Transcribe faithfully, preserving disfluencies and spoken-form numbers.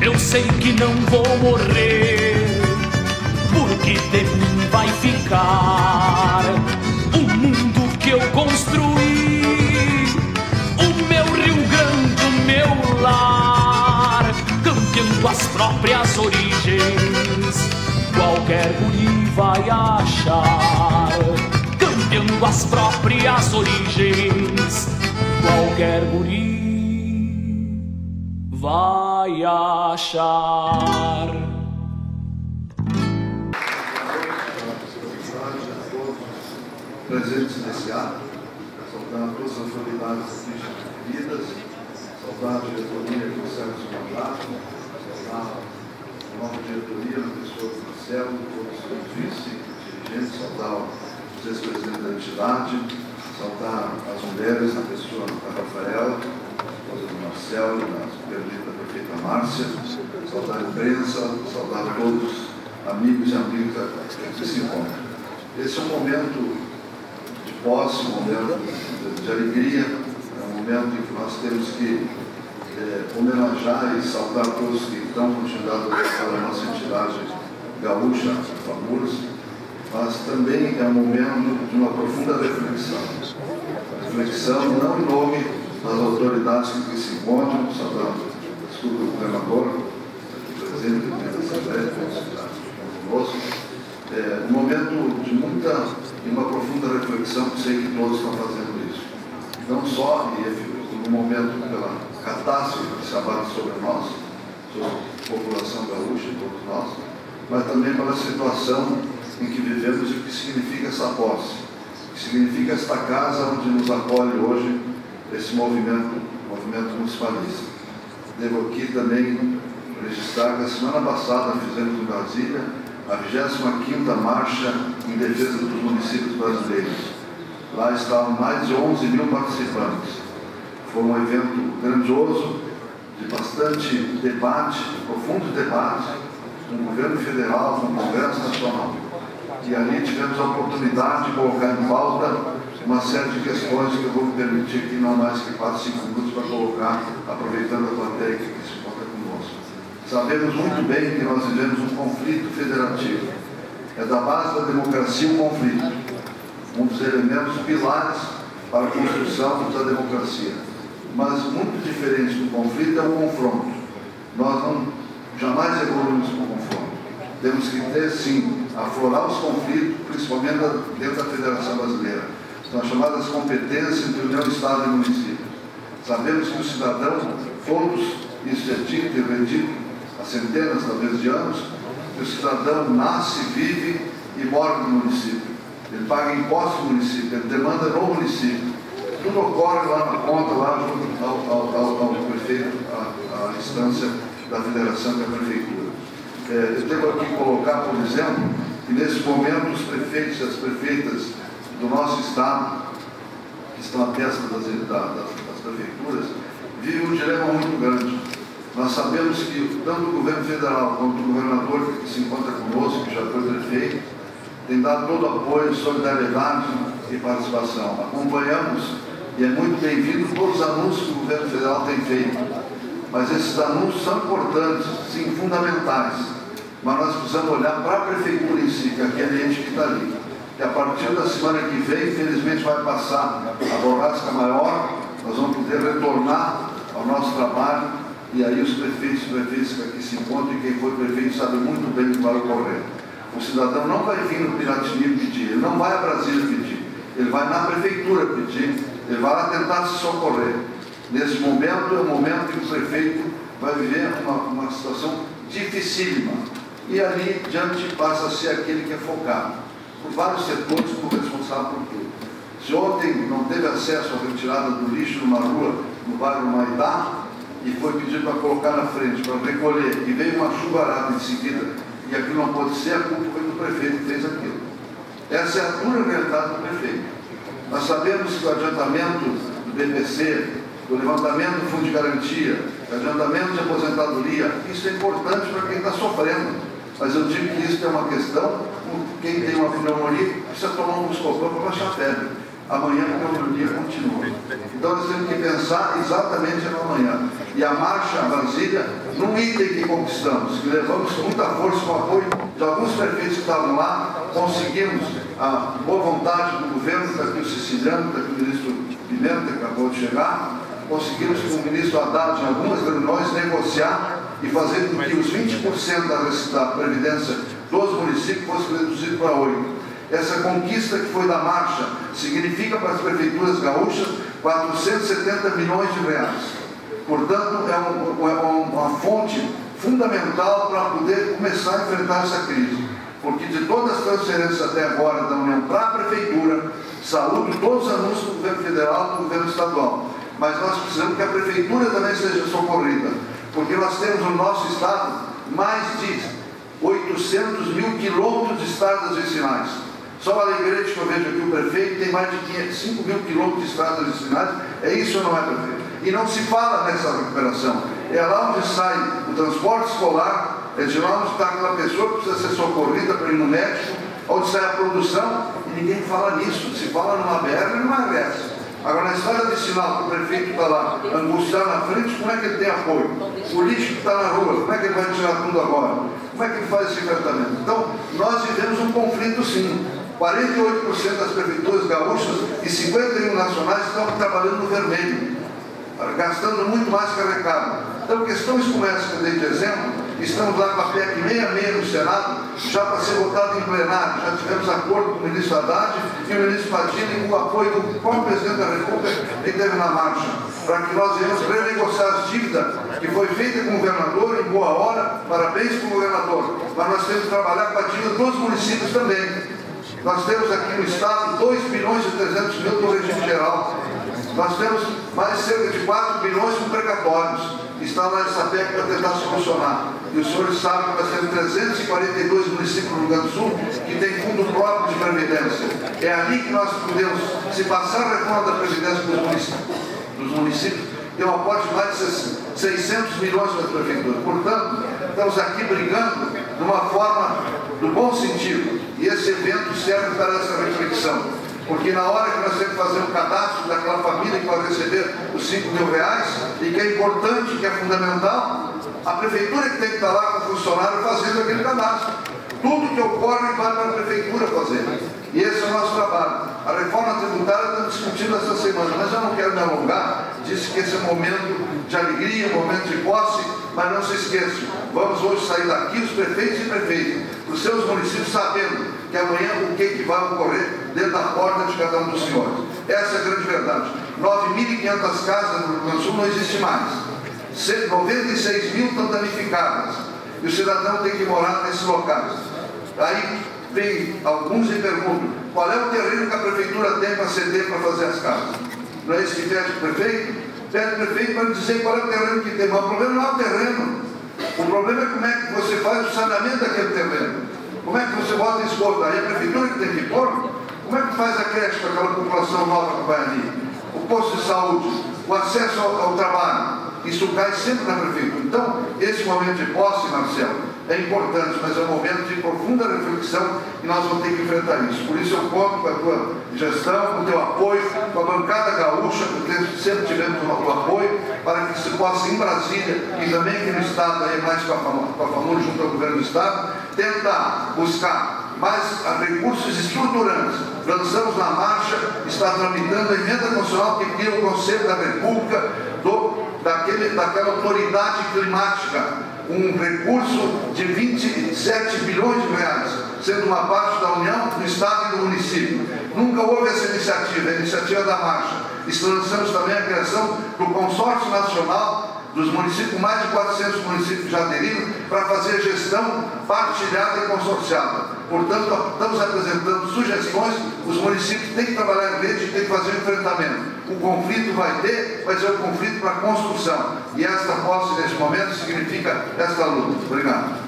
eu sei que não vou morrer, porque de mim vai ficar o mundo que eu construí, o meu Rio Grande, o meu lar, campeando as próprias origens, qualquer guri vai achar, campeando as próprias origens, qualquer guri vai achar. Presentes nesse ato, saudar todas as autoridades instituídas, saudar a diretoria que serve o seu mandato, saudar a nova diretoria, a pessoa do Marcelo, todos os vice-dirigentes, saudar os ex-presidentes da entidade, saudar as mulheres, na pessoa da Rafaela, esposa do Marcelo, da supervisão da prefeita Márcia, saudar a imprensa, saudar todos amigos e amigas que se encontram. Esse é um momento de posse, um momento de alegria, é um momento em que nós temos que é, homenagear e saudar todos que estão continuando a prestar a nossa entidade gaúcha, FAMURS, mas também é um momento de uma profunda reflexão. Reflexão não em nome das autoridades que se encontram, saudando, desculpa, o governador, aqui presente, da Assembleia, conosco, é um momento de muita e uma profunda reflexão, que sei que todos estão fazendo isso. Não só no momento pela catástrofe que se abate sobre nós, sobre a população gaúcha e todos nós, mas também pela situação em que vivemos e o que significa essa posse, o que significa esta casa onde nos acolhe hoje esse movimento, movimento municipalista. Devo aqui também registrar que a semana passada fizemos em Brasília a vigésima quinta Marcha em Defesa dos Municípios Brasileiros. Lá estavam mais de onze mil participantes. Foi um evento grandioso, de bastante debate, profundo debate, com o governo federal, com o Congresso Nacional. E ali tivemos a oportunidade de colocar em pauta uma série de questões que eu vou me permitir aqui não mais que quatro, cinco minutos para colocar, aproveitando a plateia que se encontra conosco. Sabemos muito bem que nós vivemos um conflito federativo. É da base da democracia um conflito, um dos elementos pilares para a construção da democracia. Mas muito diferente do conflito é o confronto. Nós não jamais evoluímos com o confronto. Temos que ter, sim, aflorar os conflitos, principalmente dentro da Federação Brasileira. São as chamadas competências entre União, Estado e município. Sabemos que o cidadão, todos, isso é dito e redito há centenas, talvez, de anos, que o cidadão nasce, vive e mora no município. Ele paga impostos no município, ele demanda no município. Tudo ocorre lá na ponta, lá junto ao, ao, ao, ao prefeito, à, à instância da federação, que é a prefeitura. É, eu tenho aqui que colocar, por exemplo, que nesse momento os prefeitos e as prefeitas do nosso estado, que estão à testa das, das, das prefeituras, vivem um dilema muito grande. Nós sabemos que tanto o governo federal quanto o governador que se encontra conosco, que já foi prefeito, tem dado todo o apoio, solidariedade e participação. Acompanhamos, e é muito bem-vindo, todos os anúncios que o governo federal tem feito. Mas esses anúncios são importantes, sim, fundamentais. Mas nós precisamos olhar para a prefeitura em si, que é aquele ente que está ali. Que a partir da semana que vem, infelizmente, vai passar a borrasca maior, nós vamos poder retornar ao nosso trabalho, e aí os prefeitos e prefeitos que aqui se encontram, e quem foi prefeito sabe muito bem o que vai ocorrer. O cidadão não vai vir no Piratini pedir, ele não vai a Brasília pedir, ele vai na prefeitura pedir, ele vai lá tentar se socorrer. Nesse momento, é o momento que o prefeito vai viver uma, uma situação dificílima. E ali, diante, passa a ser aquele que é focado por vários setores, por responsável por tudo. Se ontem não teve acesso à retirada do lixo numa rua, no bairro Maitá, e foi pedido para colocar na frente, para recolher, e veio uma chuvarada em seguida, e aquilo não pode ser, a culpa foi do prefeito que fez aquilo. Essa é a dura realidade do prefeito. Nós sabemos que o adiantamento do B P C, do levantamento do fundo de garantia, do adiantamento de aposentadoria, isso é importante para quem está sofrendo. Mas eu digo que isso é uma questão, quem tem uma pneumonia precisa tomar um buscopan para baixar a febre. amanhã, porque o dia continua. Então nós temos que pensar exatamente no amanhã. E a marcha a Brasília, num item que conquistamos, que levamos com muita força, com o apoio de alguns prefeitos que estavam lá, conseguimos a boa vontade do governo, está aqui o Siciliano, está aqui o ministro Pimenta, que acabou de chegar, conseguimos com o ministro Haddad, em algumas reuniões, negociar e fazer com que os vinte por cento da, da previdência dos municípios fosse reduzido para oito por cento. Essa conquista que foi da marcha significa para as prefeituras gaúchas quatrocentos e setenta milhões de reais. Portanto, é, um, é uma fonte fundamental para poder começar a enfrentar essa crise. Porque de todas as transferências até agora da União para a Prefeitura, saúde todos os anúncios do governo federal e do governo estadual. Mas nós precisamos que a Prefeitura também seja socorrida. Porque nós temos no nosso estado mais de oitocentos mil quilômetros de estradas vicinais. Só o Alegrete, que eu vejo aqui, o prefeito, tem mais de cinco mil quilômetros de estradas vicinais. É isso ou não é, prefeito? E não se fala nessa recuperação. É lá onde sai o transporte escolar, é de lá onde está aquela pessoa que precisa ser socorrida para ir no médico, onde sai a produção, e ninguém fala nisso. Se fala numa B R e numa R S. Agora, na estrada vicinal, que o prefeito está lá, angustiado na frente, como é que ele tem apoio? O lixo que está na rua, como é que ele vai tirar tudo agora? Como é que ele faz esse enfrentamento? Então, nós vivemos um conflito, sim. quarenta e oito por cento das prefeituras gaúchas e cinquenta e um nacionais estão trabalhando no vermelho, gastando muito mais que arrecado. Então, questões como essa que eu dei de exemplo, estamos lá com a P E C sessenta e seis no Senado, já para ser votado em plenário. Já tivemos acordo com o ministro Haddad e o ministro Padilha, com o apoio do próprio presidente da República, que teve na marcha, para que nós venhamos renegociar as dívidas que foi feita com o governador em boa hora. Parabéns para o governador. Mas nós temos que trabalhar com a dívida dos municípios também. Nós temos aqui no estado dois bilhões e trezentos mil do regime geral. Nós temos mais cerca de quatro bilhões com precatórios. Está lá essa P E C para tentar solucionar. E os senhores sabem que nós temos trezentos e quarenta e dois municípios no Rio Grande do Sul que tem fundo próprio de previdência. É ali que nós podemos, se passar a reforma da previdência dos municípios, dos municípios tem um aporte de mais de seiscentos milhões para as prefeituras. Portanto, estamos aqui brigando de uma forma do bom sentido. E esse evento serve para essa reflexão. Porque na hora que nós temos que fazer um cadastro daquela família que vai receber os cinco mil reais, e que é importante, que é fundamental, a prefeitura que tem que estar lá com o funcionário fazendo aquele cadastro. Tudo que ocorre vai para a prefeitura fazer. E esse é o nosso trabalho. A reforma tributária estamos discutindo essa semana, mas eu não quero me alongar. Disse que esse é um momento de alegria, um momento de posse, mas não se esqueçam, vamos hoje sair daqui, os prefeitos e prefeitas, os seus municípios, sabendo que amanhã o que, que vai ocorrer dentro da porta de cada um dos senhores. Essa é a grande verdade. nove mil e quinhentas casas no Rio Grande do Sul não existe mais. noventa e seis mil estão danificadas. E o cidadão tem que morar nesses locais. Aí vem alguns e perguntam, qual é o terreno que a prefeitura tem para ceder para fazer as casas? Não é isso que pede o prefeito? Pede o prefeito para dizer qual é o terreno que tem. Mas o problema não é o terreno. O problema é como é que você faz o saneamento daquele terreno. Como é que você bota em esgoto? Aí a prefeitura que tem que pôr? Como é que faz a creche para aquela população nova que vai ali? O posto de saúde, o acesso ao, ao trabalho. Isso cai sempre na prefeitura. Então, esse momento de posse, Marcelo, é importante, mas é um momento de profunda reflexão e nós vamos ter que enfrentar isso. Por isso eu conto com a tua gestão, com o teu apoio, com a bancada gaúcha, porque sempre tivemos o teu apoio, para que se possa, em Brasília, e também aqui no Estado, aí mais com a FAMUR, junto ao governo do Estado, tentar buscar mais recursos estruturantes. Lançamos na marcha, está tramitando a emenda constitucional que cria o Conselho da República do, daquele, daquela autoridade climática, um recurso de vinte e sete bilhões de reais, sendo uma parte da União, do Estado e do município. Nunca houve essa iniciativa, a iniciativa da marcha. E lançamos também a criação do Consórcio Nacional dos municípios, mais de quatrocentos municípios já aderiram, para fazer gestão partilhada e consorciada. Portanto, estamos apresentando sugestões, os municípios têm que trabalhar em rede e têm que fazer o enfrentamento. O conflito vai ter, vai ser um conflito para a construção. E esta posse, neste momento, significa esta luta. Obrigado.